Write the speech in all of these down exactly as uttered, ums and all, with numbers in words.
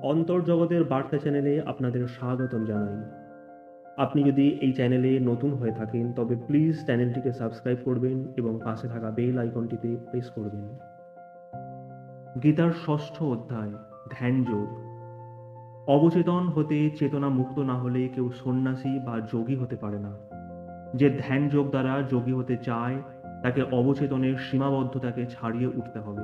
অন্তর্জগতের বার্তা চ্যানেলে আপনাদের স্বাগতম জানাই। আপনি যদি এই চ্যানেলে নতুন হয়ে থাকেন তবে প্লিজ চ্যানেলটিকে সাবস্ক্রাইব করবেন এবং পাশে থাকা বেল আইকনটিতে প্রেস করবেন। গীতার ষষ্ঠ অধ্যায়, ধ্যান যোগ। অবচেতন হতে চেতনা মুক্ত না হলে কেউ সন্ন্যাসী বা যোগী হতে পারে না। যে ধ্যান যোগ দ্বারা যোগী হতে চায় তাকে অবচেতনের সীমাবদ্ধতাকে ছাড়িয়ে উঠতে হবে।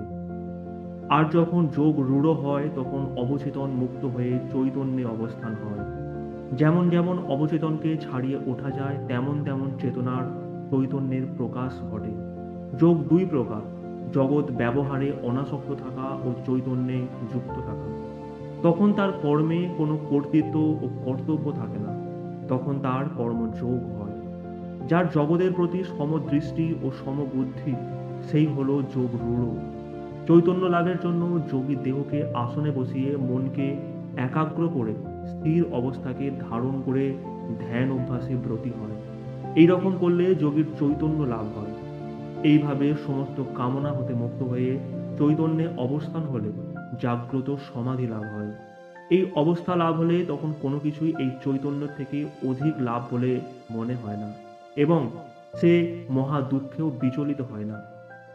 আর যখন যোগ রূঢ় হয় তখন অবচেতন মুক্ত হয়ে চৈতন্যে অবস্থান হয়। যেমন যেমন অবচেতনকে ছাড়িয়ে ওঠা যায় তেমন তেমন চেতনার চৈতন্যের প্রকাশ ঘটে। যোগ দুই প্রকার: জগৎ ব্যবহারে অনাসক্ত থাকা ও চৈতন্যে যুক্ত থাকা। তখন তার কর্মে কোনো কর্তৃত্ব ও কর্তব্য থাকে না, তখন তার কর্মযোগ হয়। যার জগতের প্রতি সমদৃষ্টি ও সমবুদ্ধি, সেই হলো যোগ রূঢ়। চৈতন্য লাভের জন্য যোগী দেহকে আসনে বসিয়ে মনকে একাগ্র করে স্থির অবস্থাকে ধারণ করে ধ্যান অভ্যাসে ব্রতী হয়। এই রকম করলে যোগীর চৈতন্য লাভ হয়। এইভাবে সমস্ত কামনা হতে মুক্ত হয়ে চৈতন্যে অবস্থান হলে জাগ্রত সমাধি লাভ হয়। এই অবস্থা লাভ হলে তখন কোনো কিছুই এই চৈতন্য থেকে অধিক লাভ বলে মনে হয় না এবং সে মহা দুঃখেও বিচলিত হয় না।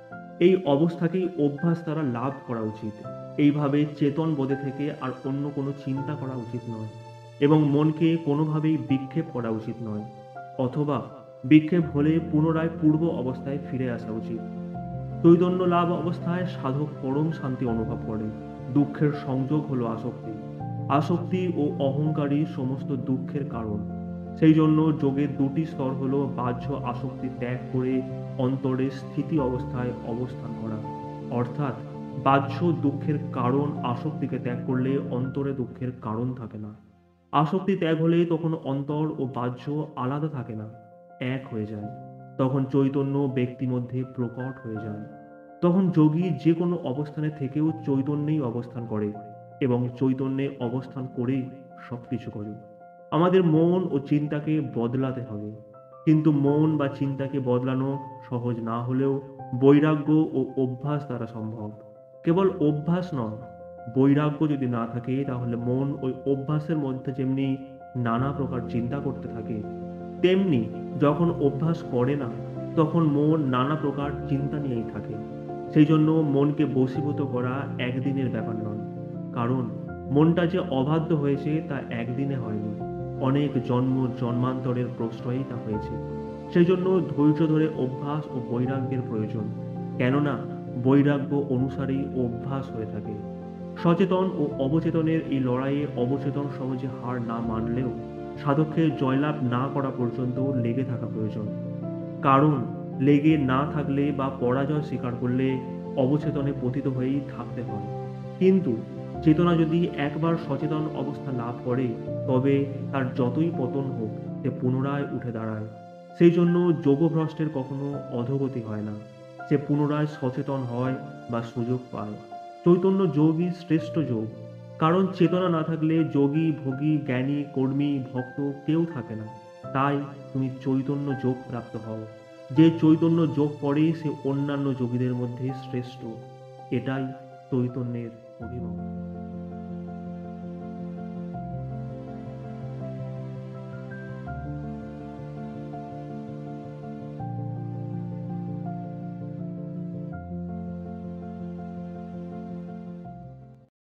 এই অবস্থাকেই অভ্যাস দ্বারা লাভ করা উচিত। এইভাবে চেতন বোধে থেকে আর অন্য কোনো চিন্তা করা উচিত নয় এবং মনকে কোনোভাবেই বিক্ষেপ করা উচিত নয়, অথবা বিক্ষেপ হলে পুনরায় পূর্ব অবস্থায় ফিরে আসা উচিত। চৈতন্য লাভ অবস্থায় সাধক পরম শান্তি অনুভব করে। দুঃখের সংযোগ হলো আসক্তি। আসক্তি ও অহংকারী সমস্ত দুঃখের কারণ। সেই জন্য যোগের দুটি স্তর হলো বাহ্য আসক্তি ত্যাগ করে অন্তরে স্থিতি অবস্থায় অবস্থান করা, অর্থাৎ বাহ্য দুঃখের কারণ আসক্তিকে ত্যাগ করলে অন্তরে দুঃখের কারণ থাকে না। আসক্তি ত্যাগ হলে তখন অন্তর ও বাহ্য আলাদা থাকে না, এক হয়ে যায়। তখন চৈতন্য ব্যক্তি মধ্যে প্রকট হয়ে যায়। তখন যোগী যে কোনো অবস্থানে থেকেও চৈতন্যেই অবস্থান করে এবং চৈতন্যে অবস্থান করেই সবকিছু করে। আমাদের মন ও চিন্তাকে বদলাতে হবে, কিন্তু মন বা চিন্তাকে বদলানো সহজ না হলেও বৈরাগ্য ও অভ্যাস দ্বারা সম্ভব। কেবল অভ্যাস নয়, বৈরাগ্য যদি না থাকে তাহলে মন ওই অভ্যাসের মধ্যে যেমনি নানা প্রকার চিন্তা করতে থাকে, তেমনি যখন অভ্যাস করে না তখন মন নানা প্রকার চিন্তা নিয়েই থাকে। সেই জন্য মনকে বশীভূত করা একদিনের ব্যাপার নয়, কারণ মনটা যে অবাধ্য হয়েছে তা একদিনে হয়নি, অনেক জন্ম জন্মান্তরের প্রশ্রয়েই তা হয়েছে। সেই জন্য ধৈর্য ধরে অভ্যাস ও বৈরাগ্যের প্রয়োজন, কেননা বৈরাগ্য অনুসারেই অভ্যাস হয়ে থাকে। সচেতন ও অবচেতনের এই লড়াইয়ে অবচেতন সহজে হার না মানলেও সাধককে জয়লাভ না করা পর্যন্ত লেগে থাকা প্রয়োজন। কারণ লেগে না থাকলে বা পরাজয় স্বীকার করলে অবচেতনে পতিত হয়েই থাকতে হয়। কিন্তু চেতনা যদি একবার সচেতন অবস্থা লাভ করে তবে তার যতই পতন হোক সে পুনরায় উঠে দাঁড়ায়। সেই জন্য যোগভ্রষ্টের কখনো অধোগতি হয় না, সে পুনরায় সচেতন হয় বা সুযোগ পায়। চৈতন্য যোগই শ্রেষ্ঠ যোগ, কারণ চেতনা না থাকলে যোগী, ভোগী, জ্ঞানী, কর্মী, ভক্ত কেউ থাকে না। তাই তুমি চৈতন্য যোগ প্রাপ্ত হও। যে চৈতন্য যোগ করে সে অন্যান্য যোগীদের মধ্যে শ্রেষ্ঠ। এটাই চৈতন্যের অভিমত।